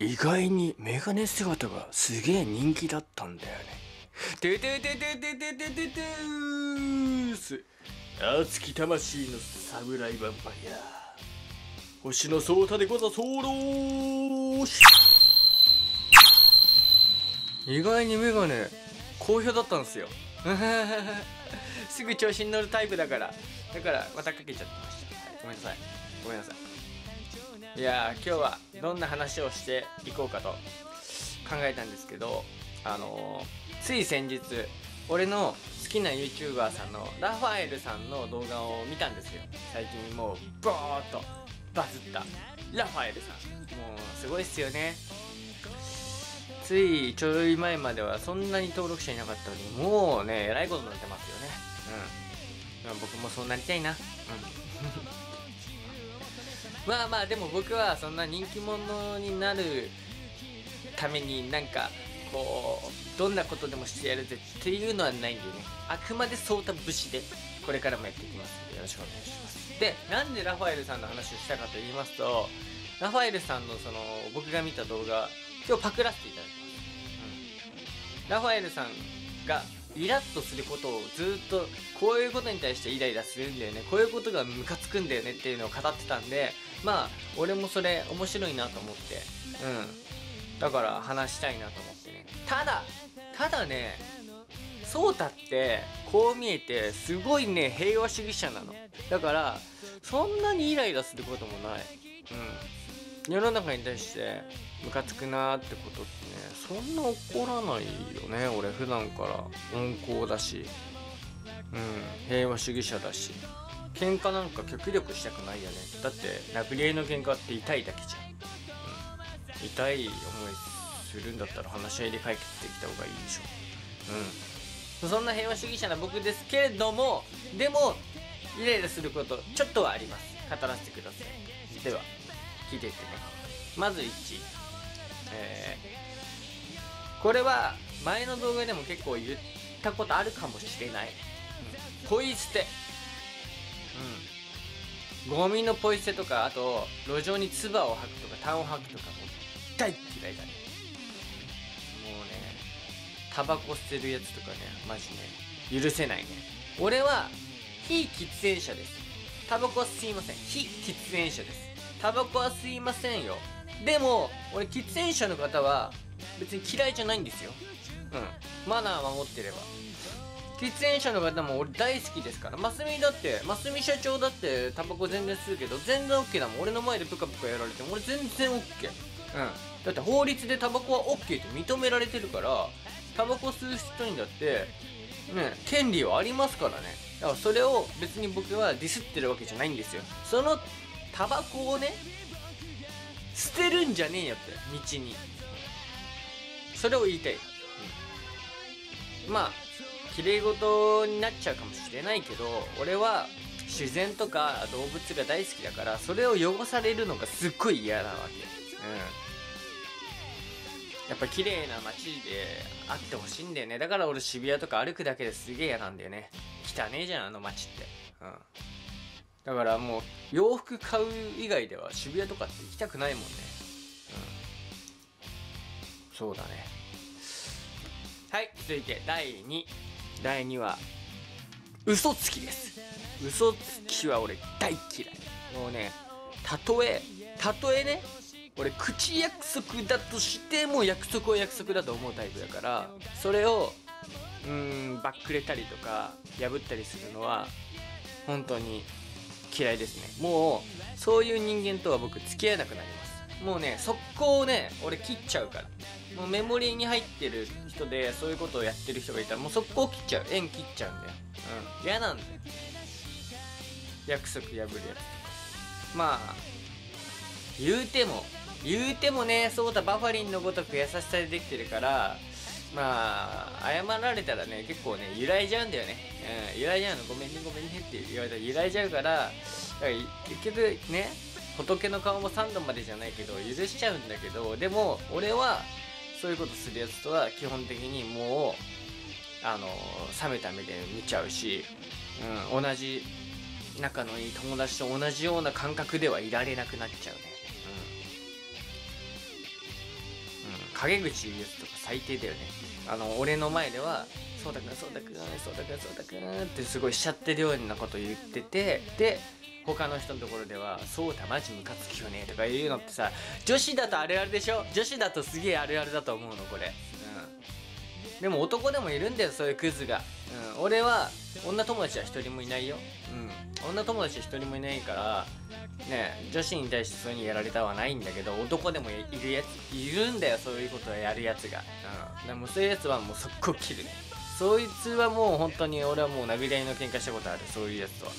意外にメガネ姿がすげえ人気だったんだよね。トゥトゥトゥトゥトゥトゥトゥトゥトゥース、熱き魂の侍ヴァンパイア、星野颯太でござ候。意外にメガネ好評だったんですよ。すぐ調子に乗るタイプだからまたかけちゃってました、はい、ごめんなさい。いやー、今日はどんな話をしていこうかと考えたんですけど、つい先日俺の好きな YouTuber さんのラファエルさんの動画を見たんですよ。最近もうボーっとバズったラファエルさん、もうすごいっすよね。ついちょい前まではそんなに登録者いなかったのに、もうねえらいことになってますよね。僕もそうなりたいな。まあでも僕はそんな人気者になるためになんかこうどんなことでもしてやるぜっていうのはないんでね、あくまでソータ節でこれからもやっていきますのでよろしくお願いします。で、なんでラファエルさんの話をしたかと言いますと、ラファエルさんのその僕が見た動画今日パクらせていただきます。ラファエルさんがイラッとすることをずっとこういうことに対してイライラするんだよね、こういうことがムカつくんだよねっていうのを語ってたんで、まあ俺もそれ面白いなと思って、だから話したいなと思ってね。ただね、ソータってこう見えてすごいね平和主義者なの。だからそんなにイライラすることもない。世の中に対してムカつくなーってことってね、そんな怒らないよね。俺普段から温厚だし、平和主義者だし、喧嘩なんか極力したくないよね。だって殴り合いの喧嘩って痛いだけじゃん。痛い思いするんだったら話し合いで解決できた方がいいでしょ。そんな平和主義者な僕ですけれども、でもイライラすることちょっとはあります。語らせてください。では聞いていってね。まず1、これは前の動画でも結構言ったことあるかもしれない、ポイ捨て。ゴミのポイ捨てとか、あと路上に唾を吐くとか痰を吐くとかも大嫌いだね。もうね、タバコ捨てるやつとかね、マジね許せないね。俺は非喫煙者です。タバコは吸いません。非喫煙者です。タバコは吸いませんよ。でも俺喫煙者の方は別に嫌いじゃないんですよ。マナー守ってれば。喫煙者の方も俺大好きですから。マスミ社長だってタバコ全然吸うけど全然 OK だもん。俺の前でプカプカやられても俺全然 OK。だって法律でタバコは OK って認められてるから、タバコ吸う人にだってね権利はありますからね。だからそれを別に僕はディスってるわけじゃないんですよ。そのタバコをね捨てるんじゃねえよって道に、それを言いたい。まあ綺麗事になっちゃうかもしれないけど、俺は自然とか動物が大好きだから、それを汚されるのがすっごい嫌なわけ。やっぱ綺麗な街であってほしいんだよね。だから俺渋谷とか歩くだけですげえ嫌なんだよね。汚ねえじゃんあの街って。だからもう洋服買う以外では渋谷とかって行きたくないもんね。そうだね。はい、続いて第2は嘘つきです。嘘つきは俺大嫌い。もうね、たとえね、俺口約束だとしても約束は約束だと思うタイプだから、それをバックれたりとか破ったりするのは本当に嫌いですね。もうそういう人間とは僕付き合えなくなります。もうね、速攻をね俺切っちゃうから。もうメモリーに入ってる人でそういうことをやってる人がいたらもう速攻切っちゃう。縁切っちゃうんだよ。嫌なんだよ、約束破るやつとか。まあ言うてもね、そうだバファリンのごとく優しさでできてるから、まあ謝られたらね結構ね揺らいじゃうんだよね。揺らいじゃうの。ごめんねって言われたら揺らいじゃうから、だから結局ね、仏の顔も3度までじゃないけど許しちゃうんだけど、でも俺はそういうことするやつとは基本的にもう冷めた目で見ちゃうし、同じ仲のいい友達と同じような感覚ではいられなくなっちゃうね。 陰口言うやつとか最低だよね。俺の前ではそうだくんそうだくんそうだくんそうだくんってすごいしちゃってるようなこと言ってて、で他の人のところではそうだマジムカつくよねとか言うのってさ、女子だとあるあるでしょ。女子だとすげえあるあるだと思うのこれ。でも男でもいるんだよそういうクズが。俺は女友達は一人もいないよ。女友達一人もいないからね、女子に対してそういうにやられたはないんだけど、男でもいるやついるんだよ、そういうことをやるやつが。でもそういうやつはもう速攻切るね。そいつはもう本当に俺はもう殴り合いの喧嘩したことある、そういうやつとは。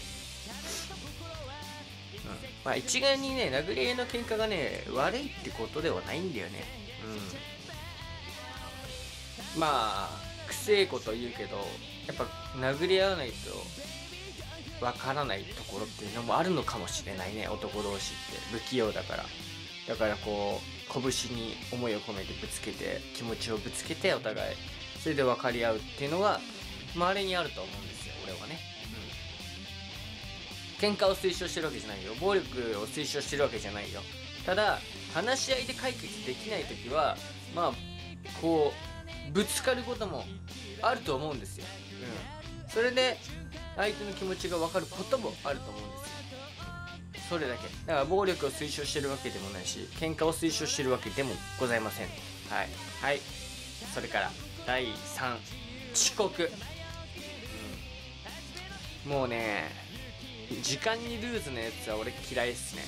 まあ一概にね殴り合いの喧嘩がね悪いってことではないんだよね。まあくせえこと言うけど、やっぱ殴り合わないとわからないところっていうのもあるのかもしれないね。男同士って不器用だから。だからこう拳に思いを込めてぶつけて、気持ちをぶつけてお互いそれで分かり合うっていうのが周りにあると思うんですよ俺はね。喧嘩を推奨してるわけじゃないよ、暴力を推奨してるわけじゃないよ。ただ話し合いで解決できない時はまあこうぶつかることもあると思うんですよ。それで相手の気持ちが分かることもあると思うんですよ。それだけだから暴力を推奨してるわけでもないし、喧嘩を推奨してるわけでもございません。はい。それから第3、遅刻。もうね時間にルーズなやつは俺嫌いっすね。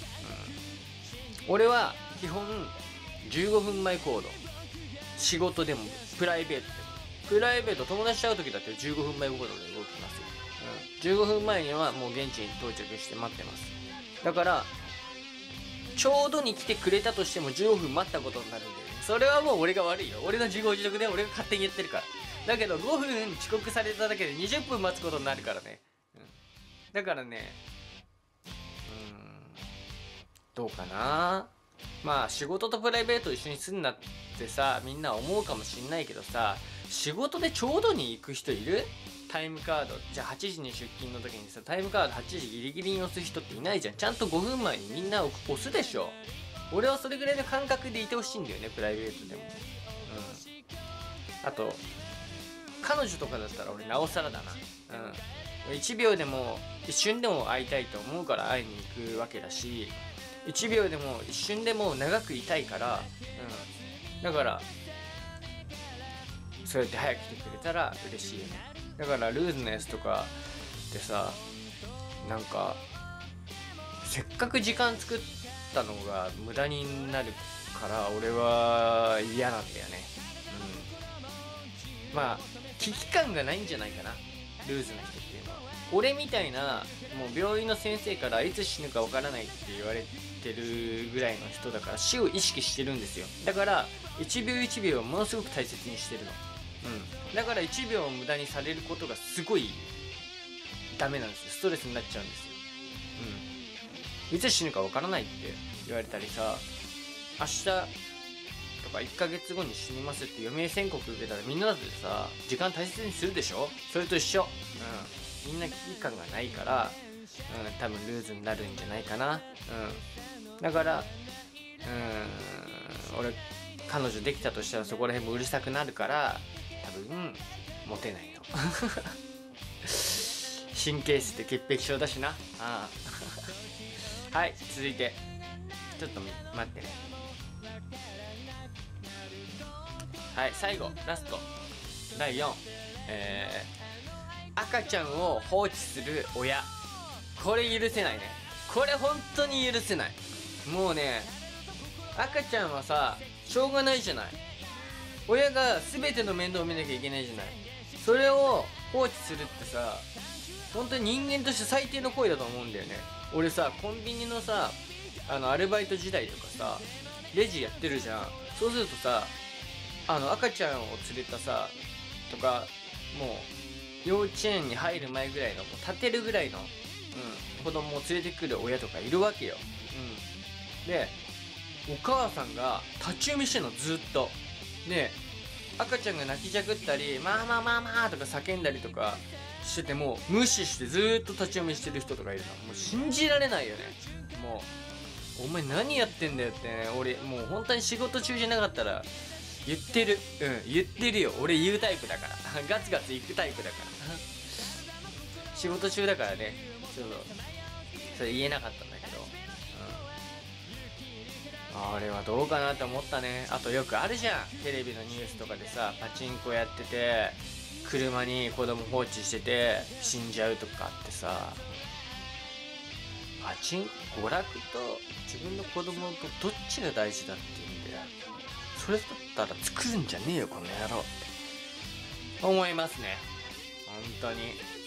俺は基本15分前行動。仕事でもプライベートでも友達と会う時だって15分前行動で動きますよ。15分前にはもう現地に到着して待ってます。だからちょうどに来てくれたとしても15分待ったことになるんだよね。それはもう俺が悪いよ。俺の自業自得で俺が勝手に言ってるから。だけど5分遅刻されただけで20分待つことになるからね。だからねどうかな。まあ仕事とプライベート一緒にすんなってさみんな思うかもしんないけどさ、仕事でちょうどに行く人いる？タイムカードじゃあ8時に出勤の時にさタイムカード8時ギリギリに押す人っていないじゃん。ちゃんと5分前にみんな押すでしょ。俺はそれぐらいの感覚でいてほしいんだよね、プライベートでも。あと彼女とかだったら俺なおさらだな。1秒でも一瞬でも会いたいと思うから会いに行くわけだし、1秒でも一瞬でも長くいたいから、だからそうやって早く来てくれたら嬉しいよね。だからルーズなやつとかってさ、なんかせっかく時間作ったのが無駄になるから俺は嫌なんだよね。まあ危機感がないんじゃないかな、ルーズな人っていうのは。俺みたいなもう病院の先生からいつ死ぬかわからないって言われてるぐらいの人だから死を意識してるんですよ。だから1秒1秒をものすごく大切にしてるの。だから1秒を無駄にされることがすごいダメなんですよ。ストレスになっちゃうんですよ。いつ死ぬかわからないって言われたりさ、明日とか1ヶ月後に死にますって余命宣告受けたらみんなだってさ時間大切にするでしょ。それと一緒。みんな危機感がないから、多分ルーズになるんじゃないかな。だから俺彼女できたとしたらそこら辺もうるさくなるから多分モテないの。神経質で潔癖症だしな。はい、続いてちょっと待ってね。はい、最後ラスト第4、赤ちゃんを放置する親。これ許せないね。これ本当に許せない。もうね赤ちゃんはさしょうがないじゃない。親が全ての面倒を見なきゃいけないじゃない。それを放置するってさ本当に人間として最低の行為だと思うんだよね。俺さコンビニのさアルバイト時代とかさレジやってるじゃん。そうするとさ赤ちゃんを連れたさとかもう幼稚園に入る前ぐらいの立てるぐらいの、子供を連れてくる親とかいるわけよ。でお母さんが立ち読みしてんのずっと。で赤ちゃんが泣きじゃくったり「ママママ」とか叫んだりとかしてても無視してずっと立ち読みしてる人とかいるの。もう信じられないよね。もお前何やってんだよってね、俺もう本当に仕事中じゃなかったら言ってる。言ってるよ。俺言うタイプだからガツガツ行くタイプだから仕事中だからね、ちょっとそれ言えなかったんだけど、あれはどうかなって思ったね。あとよくあるじゃん、テレビのニュースとかでさ、パチンコやってて車に子供放置してて死んじゃうとかってさ、パチンコ娯楽と自分の子供とどっちが大事だって言うんだよ。それだったら作るんじゃねえよこの野郎って思いますね、本当に。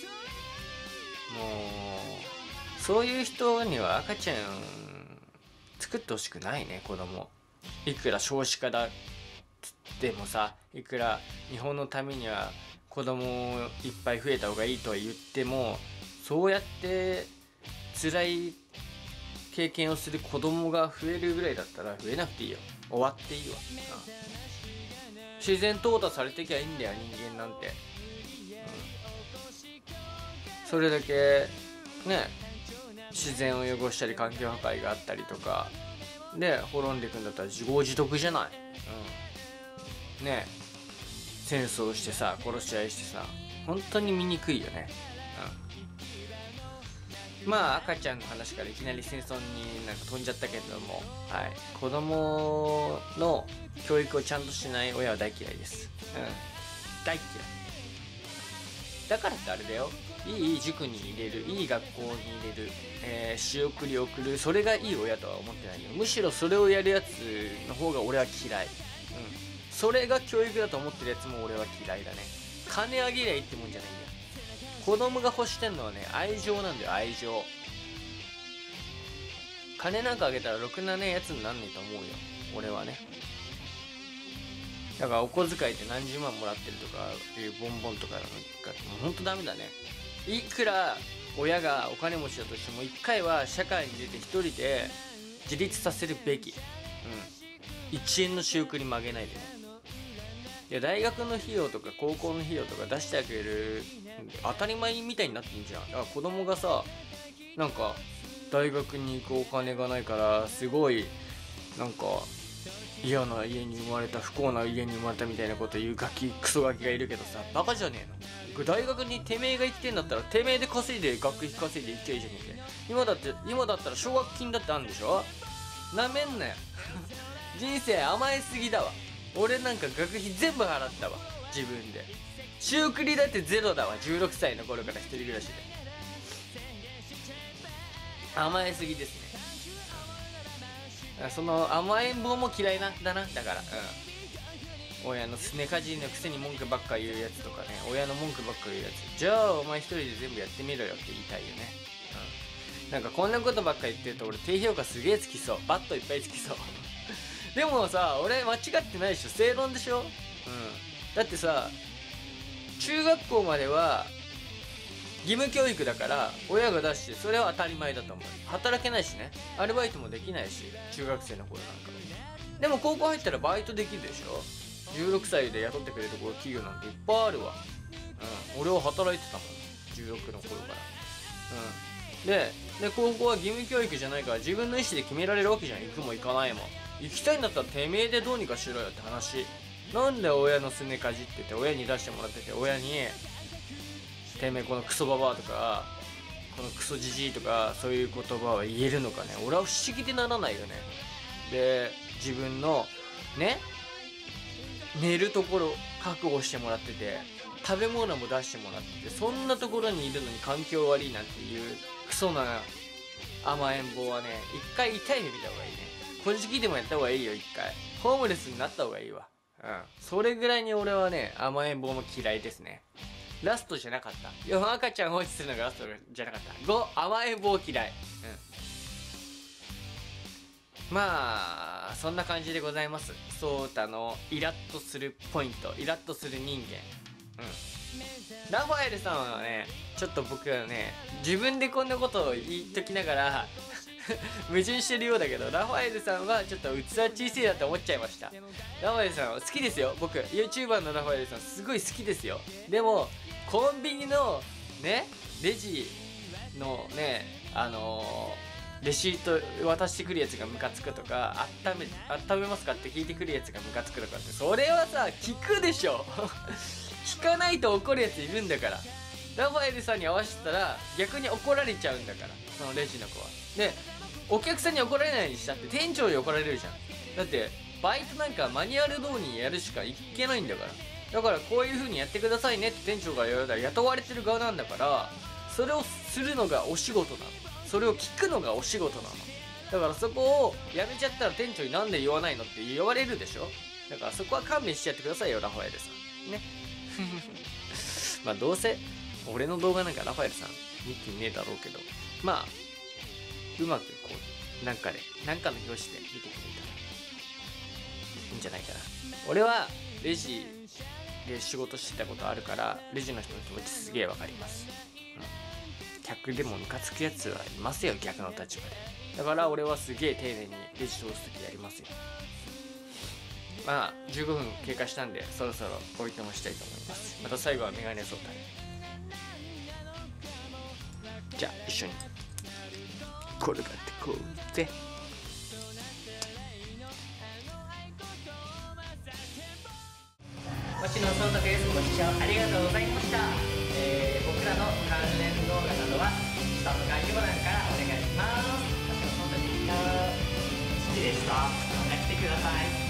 もうそういう人には赤ちゃん作ってほしくないね、子供。いくら少子化だっつってもさ、いくら日本のためには子供いっぱい増えた方がいいとは言っても、そうやって辛い経験をする子供が増えるぐらいだったら増えなくていいよ。終わっていいわ。自然淘汰されてきゃいいんだよ、人間なんて。それだけね、自然を汚したり環境破壊があったりとかで滅んでいくんだったら自業自得じゃない。ね、戦争してさ、殺し合いしてさ、本当に醜いよね。まあ赤ちゃんの話からいきなり戦争になんか飛んじゃったけれども、はい、子供の教育をちゃんとしない親は大嫌いです。大嫌いだからってあれだよ、いい塾に入れる、いい学校に入れる、仕送り送る、それがいい親とは思ってないよ。むしろそれをやるやつの方が俺は嫌い。それが教育だと思ってるやつも俺は嫌いだね。金あげりゃいいってもんじゃないんだよ。子供が欲してんのはね、愛情なんだよ、愛情。金なんかあげたらろくなねやつになんねえと思うよ、俺はね。だからお小遣いって何十万もらってるとかいうボンボンとかがもうほんとダメだね。いくら親がお金持ちだとしても一回は社会に出て一人で自立させるべき。1円の仕送り曲げないでね。いや、大学の費用とか高校の費用とか出してあげる当たり前みたいになってんじゃん。だから子供がさ、なんか大学に行くお金がないからすごいなんか嫌な家に生まれた、不幸な家に生まれたみたいなこと言うクソガキがいるけどさ、バカじゃねえの。大学にてめえが行ってんだったらてめえで稼いで学費稼いで行っちゃいいじゃねえか。今だったら奨学金だってあるんでしょ。なめんなよ人生甘えすぎだわ。俺なんか学費全部払ったわ、自分で。仕送りだってゼロだわ、16歳の頃から一人暮らしで。甘えすぎですね。その甘えん坊も嫌いなんだな。だから親のすねかじりのくせに文句ばっか言うやつとかね、親の文句ばっか言うやつ、じゃあお前一人で全部やってみろよって言いたいよね。なんかこんなことばっか言ってると俺低評価すげえつきそう。バットいっぱいつきそうでもさ、俺間違ってないでしょ、正論でしょ。だってさ、中学校までは義務教育だから親が出して、それは当たり前だと思う。働けないしね、アルバイトもできないし、中学生の頃なんか。でも高校入ったらバイトできるでしょ。16歳で雇ってくれるところ企業なんていっぱいあるわ。俺は働いてたもん、16の頃から。で高校は義務教育じゃないから自分の意思で決められるわけじゃん。行くも行かないも。行きたいんだったらてめえでどうにかしろよって話。なんで親のすねかじってて、親に出してもらってて、親にてめえこのクソババアとかこのクソジジイとかそういう言葉は言えるのかね。俺は不思議でならないよね。で自分のね、寝るところ確保してもらってて、食べ物も出してもらってて、そんなところにいるのに環境悪いなんていうクソな甘えん坊はね、一回痛い目見た方がいいね。こじきでもやった方がいいよ。一回ホームレスになった方がいいわ。それぐらいに俺はね、甘えん坊も嫌いですね。ラストじゃなかった。いや、赤ちゃん放置するのがラストじゃなかった。5、甘えん坊嫌い。まあそんな感じでございます。ソータのイラッとするポイント、イラッとする人間。ラファエルさんはね、ちょっと僕はね、自分でこんなことを言っときながら矛盾してるようだけど、ラファエルさんはちょっと器小さいなって思っちゃいました。ラファエルさんは好きですよ、僕 YouTuber のラファエルさんすごい好きですよ。でもコンビニのね、レジのね、 レシート渡してくるやつがムカつくとか、温めますかって聞いてくるやつがムカつくとかって、それはさ聞くでしょ聞かないと怒るやついるんだから。ラファエルさんに合わせたら逆に怒られちゃうんだから、そのレジの子は。でお客さんに怒られないようにしたって店長に怒られるじゃん。だってバイトなんかマニュアル通りにやるしかいけないんだから。だからこういう風にやってくださいねって店長が言われたら雇われてる側なんだから、それをするのがお仕事なの。それを聞くのがお仕事なの。だからそこをやめちゃったら店長になんで言わないのって言われるでしょ。だからそこは勘弁しちゃってくださいよ、ラファエルさんね。まあどうせ俺の動画なんかラファエルさん見てねえだろうけど、まあうまくこうなんかの表紙で見てくれたらいいんじゃないかな。俺はレジで仕事してたことあるから、レジの人の気持ちすげえわかります。客でもムカつくやつはいますよ、逆の立場で。だから俺はすげえ丁寧にレジ通す時やりますよ。まあ15分経過したんで、そろそろおいともしたいと思います。また最後はメガネ相対。じゃあ一緒に転がってこうぜ。星野聡太です。ご視聴ありがとうございました。僕らの関連動画などは下の概要欄からお願いします。星野聡太でした。好きでした。また来てください。